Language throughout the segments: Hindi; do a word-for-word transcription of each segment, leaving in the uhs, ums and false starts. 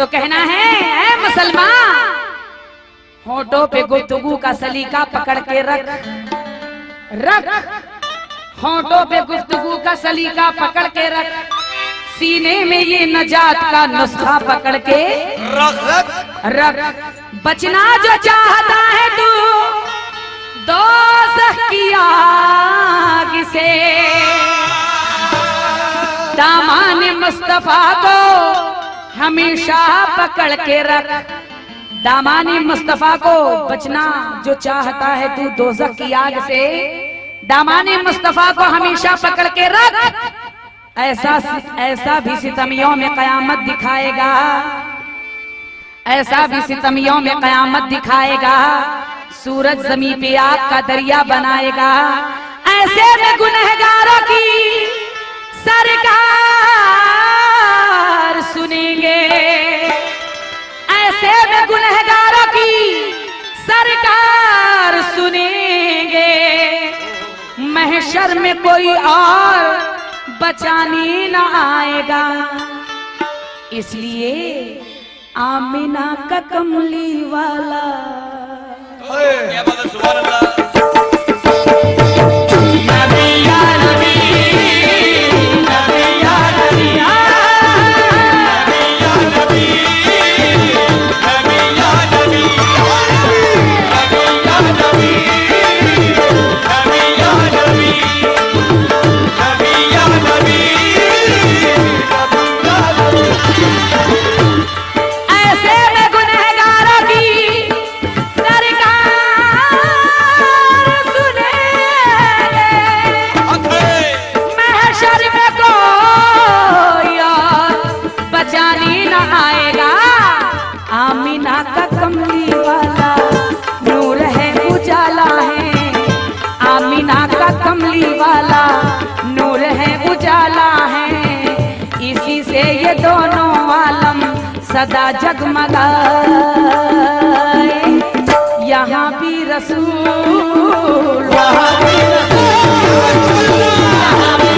तो कहना है ऐ मुसलमान, होठों पे गुफ्तगू का सलीका पकड़ के रख रख होठों पे गुफ्तगू का सलीका पकड़ के रख, सीने में ये नजात का नुस्खा पकड़ के रख रख रख। बचना जो चाहता है तू दोज़ख की आग से, दामाने मुस्तफा को हमेशा पकड़ के रख। दामाने मुस्तफा को बचना जो चाहता है तू दोज़ख की आग से, दामाने मुस्तफा को हमेशा पकड़ के रख। ऐसा ऐसा भी सितमियों में कयामत दिखाएगा, ऐसा भी सितमियों में कयामत दिखाएगा, सूरज ज़मीन पे आग का दरिया बनाएगा। ऐसे में गुनहगारों की सरकार सुनेंगे, ऐसे में गुनहगारों की सरकार सुनेंगे। महशर में कोई और बचाने न आएगा, इसलिए आमिना का कमली वाला क्या बात है, सुभान अल्लाह। दोनों आलम सदा जगमगाए। यहाँ भी रसूल वहाँ भी रसूल, यहाँ भी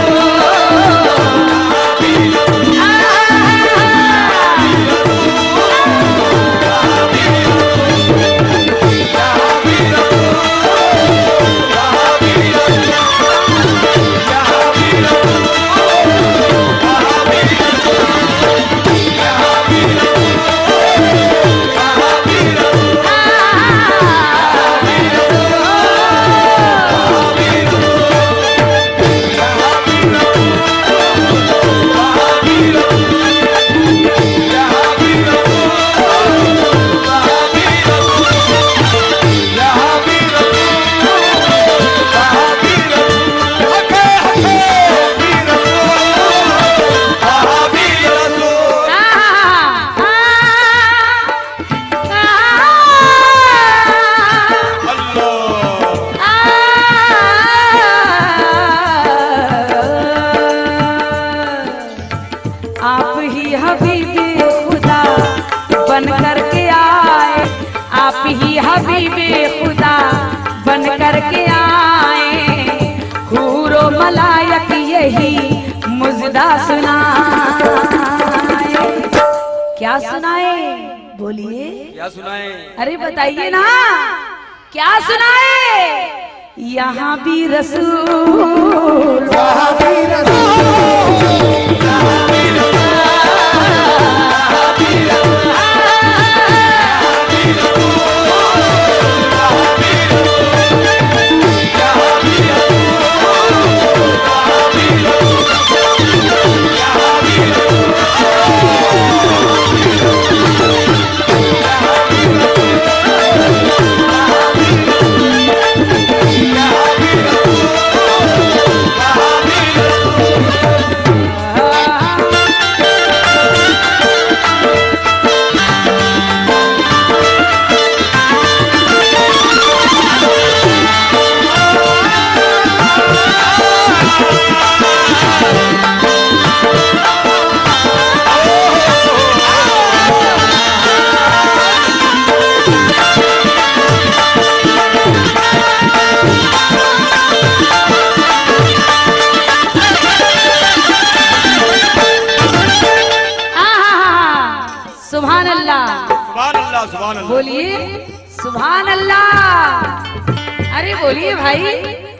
क्या सुनाए? बोलिए क्या सुनाए? अरे बताइए ना, क्या सुनाए? यहाँ भी रसूल वहाँ भी रसूल, यहाँ भी अल्लाह, सुभान अल्लाह, सुभान अल्लाह। बोलिए सुभान अल्लाह। अरे बोलिए भाई,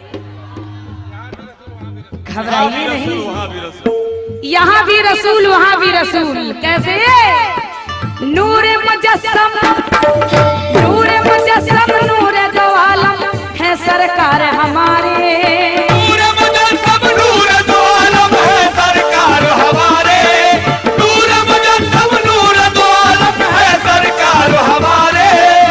घबराइए नहीं। वहाँ भी रसूल, यहाँ भी रसूल वहाँ भी रसूल। कैसे? नूर मुजस्सम, नूर मुजस्सम, नूर दो आलम है सरकार हमारे। नूर मुजस्सम, नूर दो आलम है सरकार हमारे। नूर मुजस्सम, नूर दो आलम है सरकार हमारे।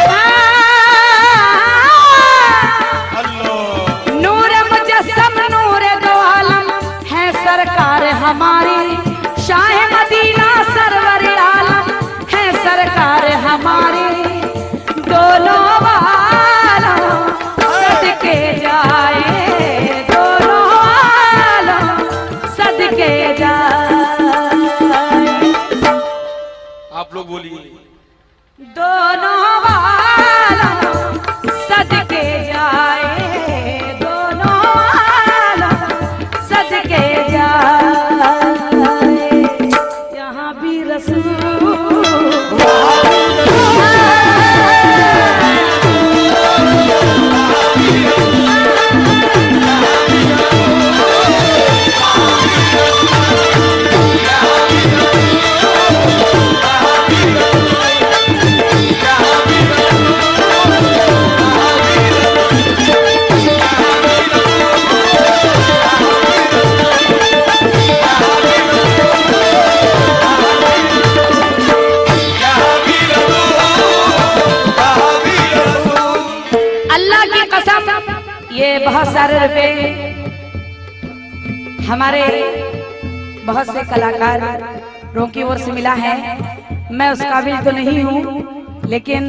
अल्लाह। नूर मुजस्सम, नूर दो आलम है सरकार हमारी। शाह मदीना सरवर आलम है सरकार हमारी। दोनों वालों सदके जाए, दोनों वालों सदके जाए। आप लोग बोलिए। दोनों वालों सदके जाए, दोनों वालों सदके जाए। यहाँ भी रसूल, बहुत सारे रुपए हमारे बहुत से कलाकारों की ओर से मिला है। मैं उस काबिल तो नहीं हूँ, लेकिन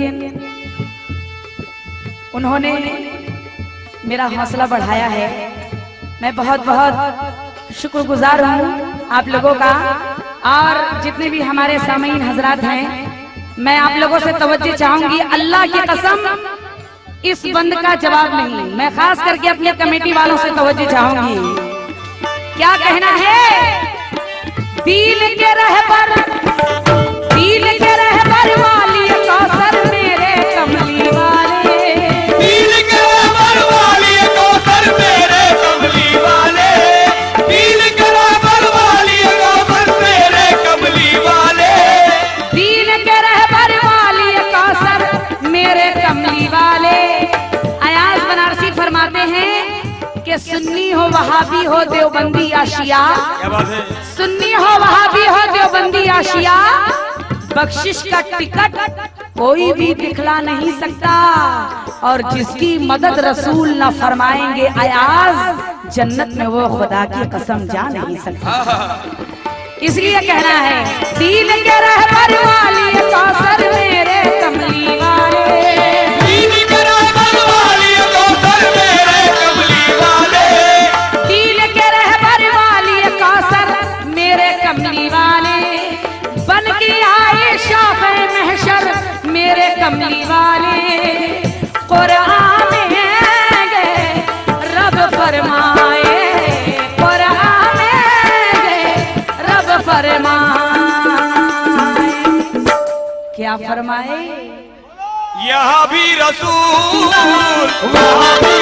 उन्होंने मेरा हौसला बढ़ाया है। मैं बहुत बहुत शुक्रगुजार हूँ आप लोगों का। और जितने भी हमारे सामीन हजरात हैं, मैं आप लोगों से तवज्जो चाहूंगी। अल्लाह की कसम, इस बंद का जवाब नहीं। मैं खास करके अपने कमेटी वालों से तवज्जो चाहूंगी। क्या कहना है? दीन के रहबर, दीन के रहबर वाली कौसर मेरे कमली वाले। दीन के रहबर वाली कौसर मेरे कमली वाले। दीन के रहबर वाली कौसर मेरे कमली वाले। दीन के रहबर वाली कौसर मेरे कमली वाले। अयाज बनारसी फरमाते हैं कि सुन्नी हो वहाबी हो देवबंदी या शिया, क्या बात है? सुन्नी हो वहाबी हो देवबंदी या शिया, बख्शिश का टिकट कोई भी दिखला नहीं सकता। और जिसकी मदद रसूल न फरमाएंगे अयाज, जन्नत में वो खुदा की कसम जा नहीं सकता। इसलिए कहना है, दीन के रहबर वाली कौसर मेरे कमली वाले। दीन के रहबर वाली कौसर मेरे कमली वाले। दीन के रहबर वाली कौसर मेरे कमली वाले। बन के आए शाफ़े महशर मेरे कमली वाले। कुरान में गए रब फरमाए, कुरान में गए रब फरमाए। क्या फरमाए? यहाँ भी रसूल, वहाँ भी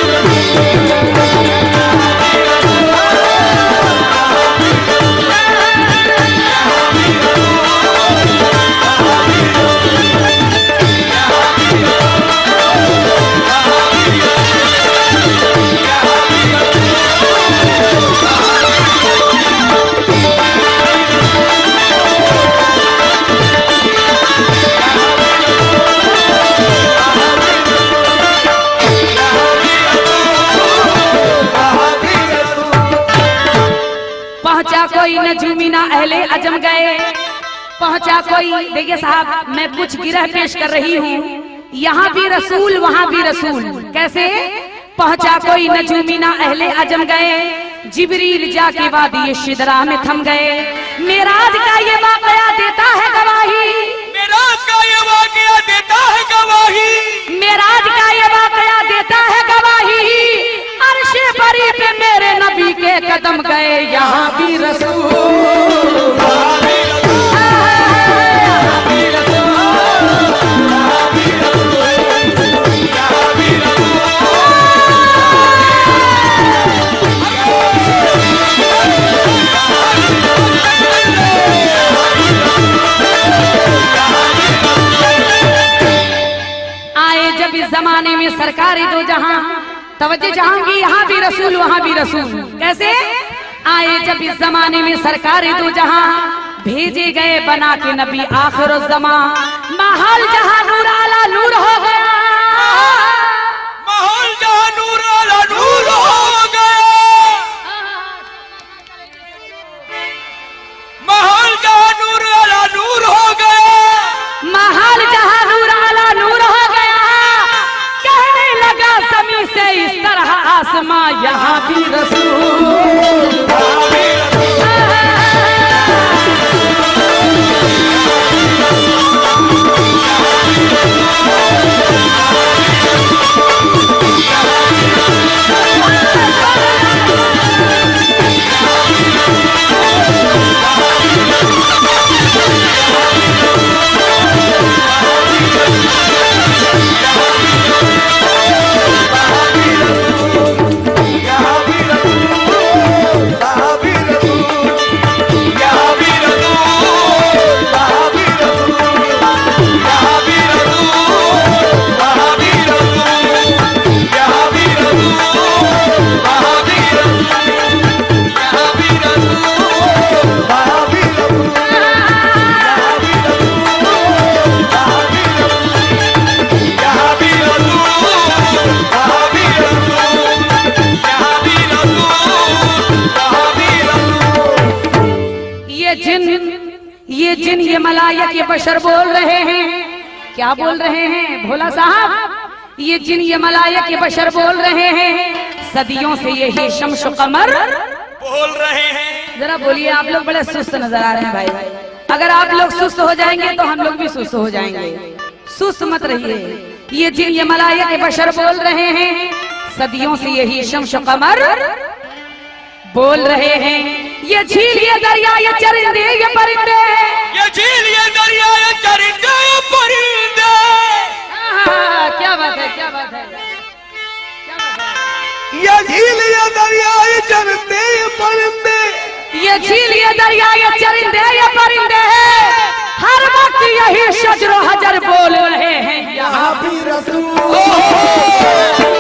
पहुंचा कोई न झूमी ना अहले अजम गए। पहुंचा कोई, देखिए साहब, मैं कुछ गिरह पेश कर रही हूँ। यहाँ भी रसूल वहाँ भी रसूल। कैसे? पहुंचा कोई न झूमी ना अहले अजम गए। जिब्रील जाके वादी शिदरा में थम गए। मेराज का ये वाकया देता है गवाही, मेराज का ये वाकया देता है गवाही। मेराज का ये वाकया देता है गवाही। अर्शे बरी पे मेरे नबी के कदम गए। यहाँ भी रसूल, वहाँ भी रसूल, यहाँ भी रसूल। जमाने में सरकारी दो जहां, तवज्जो चाहूंगी, यहाँ भी रसूल वहाँ भी रसूल। कैसे आए जब इस जमाने में सरकारी दो जहां, भेजे गए बना के नबी आखिर ज़मा, माहौल जहां नूर आला नूर हो गया, माहौल जहां नूर आला नूर हो गया, माहौल जहां नूर आला नूर हो गया, माहौल जहां नूर आला नूर हो गया, कहने लगा समी से इस तरह आसमां यहाँ भी रसूल। ये जिन ये मलायक ये बशर बोल रहे हैं, क्या बोल रहे हैं भोला साहब? ये जिन ये मलायक ये बशर बोल रहे हैं, सदियों से यही शम्स कमर बोल रहे हैं। जरा बोलिए, आप लोग बड़े सुस्त नजर आ रहे हैं भाई। अगर आप लोग सुस्त हो जाएंगे तो हम लोग भी सुस्त हो जाएंगे। सुस्त मत रहिए। ये जिन ये मलायक ये बशर बोल रहे हैं, सदियों से यही शम्स कमर बोल रहे हैं। ये झील ये दरिया ये चरिंदे ये परिंदे, ये झील ये दरिया ये चरिंदे ये परिंदे। हाँ, क्या बात है, क्या बात है, क्या बात है। ये झील ये दरिया ये चरिंदे ये परिंदे, ये झील ये दरिया ये चरिंदे ये परिंदे, हर वक्त यही शजरो हजर बोल रहे हैं, यहाँ भी रसूल।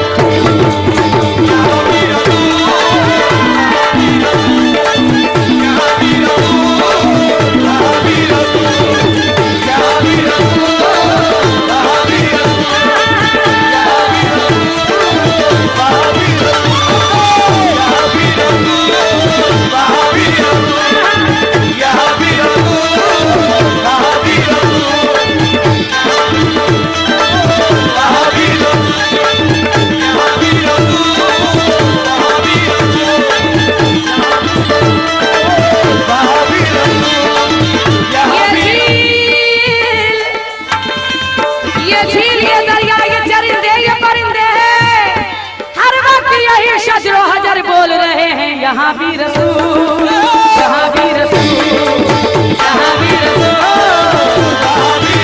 यहाँ भी रसूल, यहाँ भी रसूल, यहाँ भी रसूल, यहाँ भी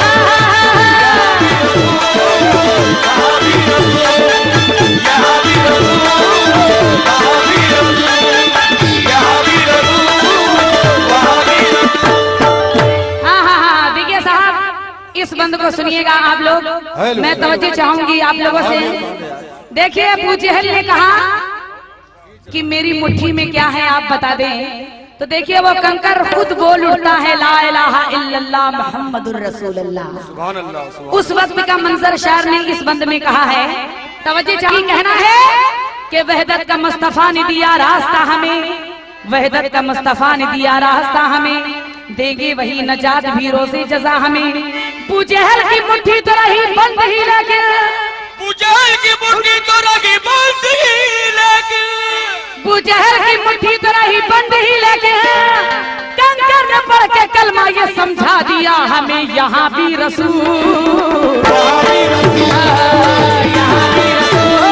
हाँ हाँ हाँ देखिए साहब, इस बंद को सुनिएगा आप लोग। मैं तवज्जो चाहूंगी आप लोगों से। देखिए, अबू जहल ने कहा कि मेरी मुट्ठी में क्या है आप बता दें, तो देखिए वो कंकर खुद बोल उठता है ला इलाहा इल्लल्लाह मुहम्मदुर रसूलुल्लाह। सुभान अल्लाह। उस वक्त का मंजर शायर ने इस बंद में कहा है। तवज्जो चाहिए, कहना है कि वहदत का मुस्तफा ने दिया रास्ता हमें, वहदत का मुस्तफा ने दिया रास्ता हमें, देंगे वही नजात भी रोज़े जज़ा हमें। अबू जहल की मुट्ठी तो रही बंद ही, लेकिन अबू जहल की मुट्ठी तो रही बंद ही, लेकिन अबू जहल की मुट्ठी तो रही बंद ही, लेकिन कंकर ने पढ़ के कलमा ये समझा दिया हमें, यहाँ भी रसूल, यहाँ भी रसूल, यहाँ भी रसूल।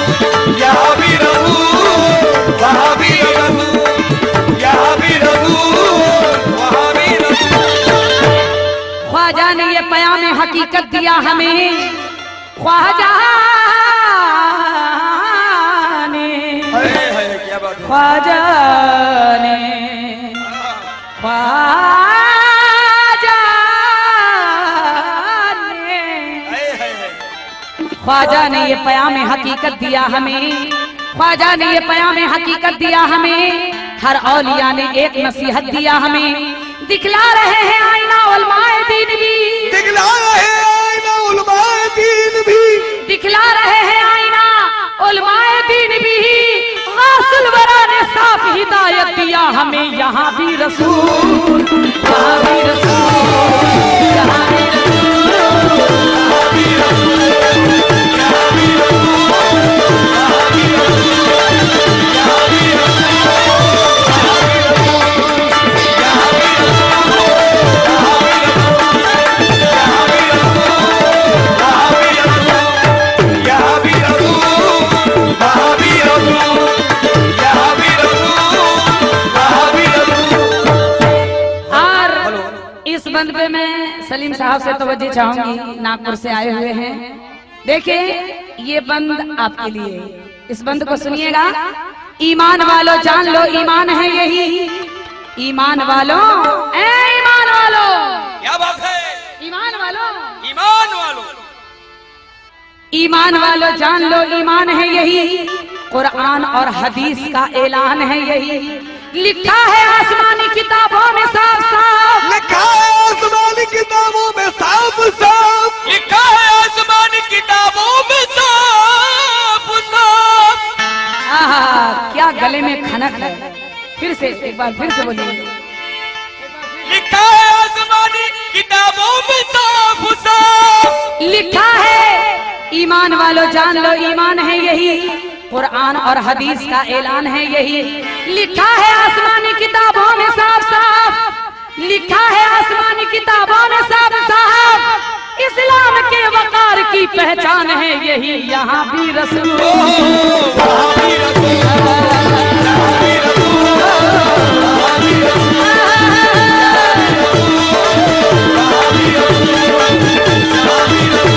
यहाँ भी रसूल, हकीकत दिया हमें ख्वाजा ने, क्या बात है? ख्वाजा ने, ख्वाजा ने, ख्वाजा ने ये पयाम हकीकत दिया हमें, ख्वाजा ने ये पयाम हकीकत दिया हमें, हर औलिया ने एक नसीहत दिया हमें, दिखला रहे हैं आईना उलमाए दीन भी, दिखला रहे हैं आईना उलमाए दीन भी, दिखला रहे हैं आईना उलमाए दीन भी, गासिल वरा ने साफ हिदायत दिया हमें, यहाँ भी रसूल, यहाँ भी रसूल, यहाँ भी रसूल, यहाँ भी रसूल, यहाँ भी रसूल, यहाँ भी रसूल, यहाँ भी बंद पे मैं सलीम साहब से तवज्जो चाहूंगी, नागपुर से आए हुए हैं। देखिए ये बंद आपके लिए, इस बंद को सुनिएगा। ईमान वालों जान लो ईमान है यही, ईमान वालों, ए ईमान वालों, क्या बात है? ईमान वालों, ईमान वालों, ईमान वालों जान लो ईमान है यही, कुरान और हदीस का ऐलान है यही, लिखा है आसमानी किताबों में साफ साफ, लिखा है आसमानी किताबों में साफ साफ, लिखा है आसमानी किताबों में साफ साफ। आहा क्या गले में खनक है, फिर से एक बार फिर से बोलिए, लिखा है आसमानी किताबों में साफ साफ, लिखा है ईमान वालों जान लो ईमान है यही, कुरान और हदीस का ऐलान है यही, लिखा है आसमानी किताबों में साफ साफ, लिखा है आसमानी किताबों में साफ साफ, इस्लाम के वकार की पहचान है यही, यहाँ भी रसूल, वहाँ भी रसूल, यहाँ भी रसूल, वहाँ भी रसूल, वहाँ भी रसूल, यहाँ भी रसूल।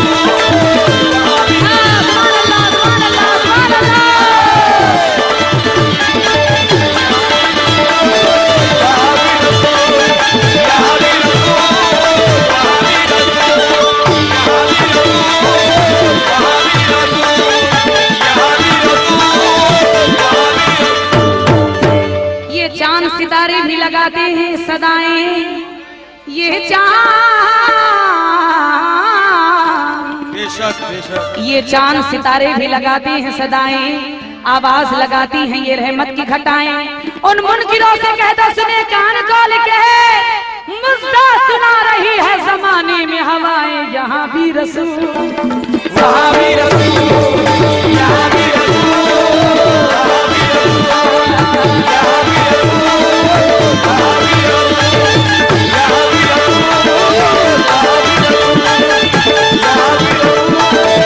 सितारे भी लगाते हैं सदाएं, ये चांद, बेशक बेशक, ये चांद सितारे भी लगाते हैं सदाएं, आवाज लगाती हैं ये रहमत की घटाएं, उन मुनकिरों से कहता सुने कान खोल के, मुस्दा सुना रही है जमाने में हवाएं, यहाँ भी रसूल, वहाँ भी रसूल, यहाँ भी रसूल, वहाँ भी रसूल, यहाँ भी रसूल, वहाँ भी रसूल, यहाँ भी रसूल, यहाँ भी रसूल, यहाँ भी रसूल,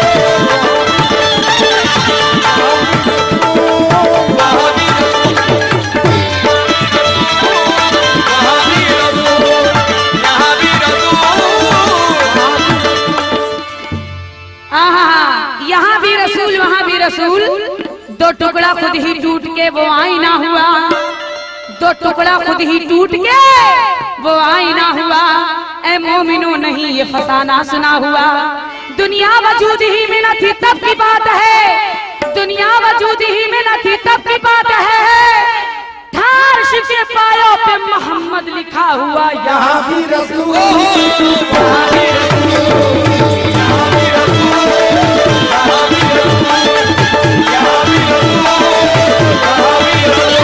वहाँ भी यहाँ भी रसूल, वहाँ भी रसूल, दो टुकड़ा खुद ही टूट के वो आईना हुआ, दो टुकड़ा खुद ही टूट के वो आईना हुआ, ए मोमिनो नहीं ये फसाना सुना हुआ, दुनिया वजूद ही में न थी तब की बात है, दुनिया वजूद ही में न थी तब की बात है, थार्श के पायों पे मोहम्मद लिखा हुआ, यहाँ भी रसूल, यहाँ भी रसूल, यहाँ भी रसूल, यहाँ भी रसूल, यहाँ भी रसूल, यहाँ भी रसूल।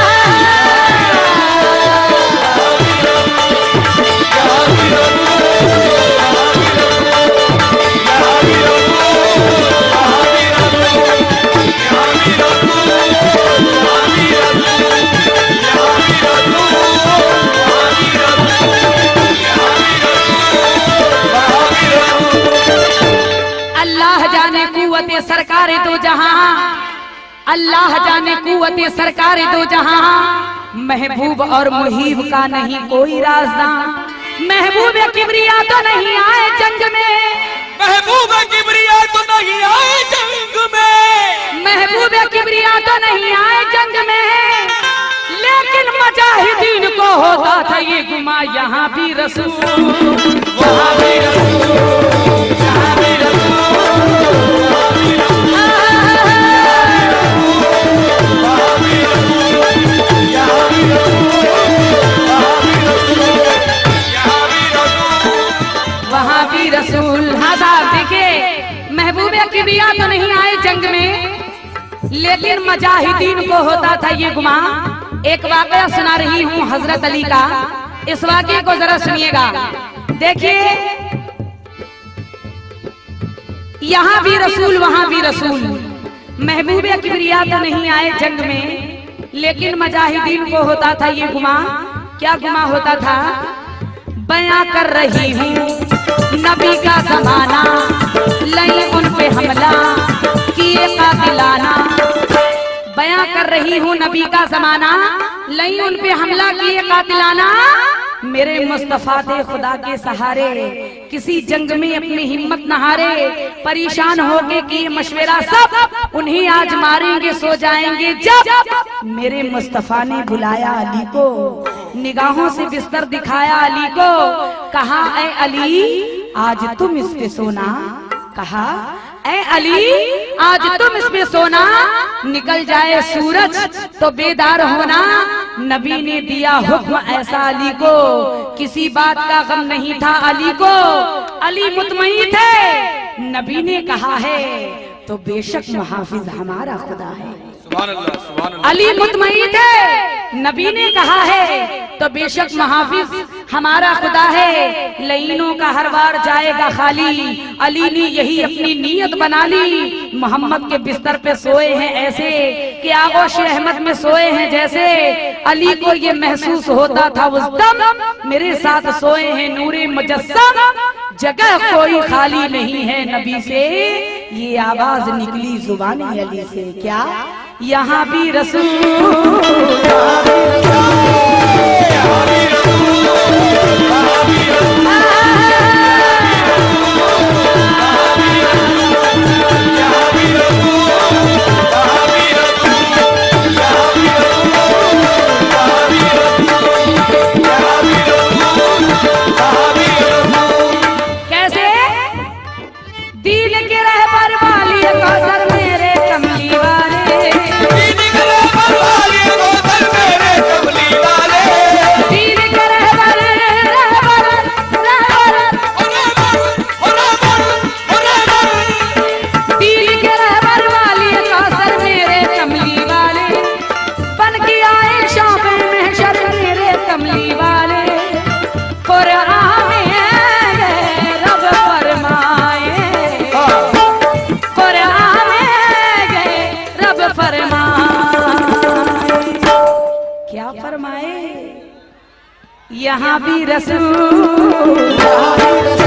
सरकार दो जहां, अल्लाह जाने कुव्वत सरकार दो जहां, महबूब और मुहीब का नहीं कोई राज़दां, महबूब किबरिया तो नहीं आए जंग में, महबूब किबरिया तो नहीं आए जंग में, महबूब किबरिया तो नहीं आए जंग में, लेकिन मुजाहिदीन को होता था ये गुमा, यहाँ भी रसूल वहाँ भी रसूल, यहाँ भी रसूल, वहाँ भी रसूल, यहाँ भी रसूल, वहाँ भी रसूल। हाँ साहब देखिए, महबूब किबरिया तो नहीं आए जंग में, लेकिन मुजाहिदीन को होता था ये गुमा। एक वाकया सुना रही हूँ हजरत अली का, इस वाकये को जरा सुनिएगा। देखिए, यहाँ भी रसूल वहाँ भी रसूल, महबूब किबरिया तो नहीं आए जंग में, लेकिन मुजाहिदीन को होता था ये गुमा। क्या गुमा होता था? बयां कर रही हूँ नबी का जमाना, लई उन पे हमला किए कातिलाना। बयां कर रही हूँ नबी का जमाना, लई उन पे हमला किए कातिलाना। मेरे मुस्तफा थे खुदा के सहारे, किसी जंग में अपनी हिम्मत न हारे। परेशान होके किए मशवरा सब, उन्हें आज मारेंगे सो जाएंगे जब। मेरे मुस्तफा ने बुलाया अली को, निगाहों से बिस्तर दिखाया अली को, कहा ऐ अली आज तुम इस पे सोना, कहा ऐ अली आज तुम इस पे सोना, निकल जाए सूरज तो बेदार होना। नबी ने दिया हुक्म ऐसा अली को, किसी बात का गम नहीं था अली को। अली मुतमईन थे, नबी ने कहा है तो बेशक मुहाफिज हमारा खुदा है। सुभान अल्लाह, सुभान अल्लाह। अली मुतमईन थे, नबी ने कहा है तो बेशक मुहाफिज हमारा खुदा है। लईनों का हर बार जाएगा खाली, अली ने यही अपनी नीयत बना ली। मोहम्मद के बिस्तर पे सोए हैं ऐसे कि आगोश अहमद में सोए हैं जैसे। अली को ये महसूस होता था उस दम, मेरे साथ सोए हैं नूरे मुजस्सम, जगह कोई खाली नहीं है नबी से। ये आवाज निकली जुबानी अली से, क्या यहाँ भी रसूल, यहाँ भी रसूल, यहाँ भी रसूल, यहाँ भी रसूल, कैसे दिल के रहबर वाली कौसर मेरे कमली वाले, दीन के रहबर वाले कौसर मेरे कमली वाले, दीन के रहबर रहबर रहबर दीन के रहबर वाली कौसर मेरे कमली वाले, बन के आए शौक़े महशर मेरे कमली वाले। कुरान में रब फरमाए, कुरान में रब फरमाए, क्या फरमाए? यहाँ भी रसूल, यहाँ भी रसूल।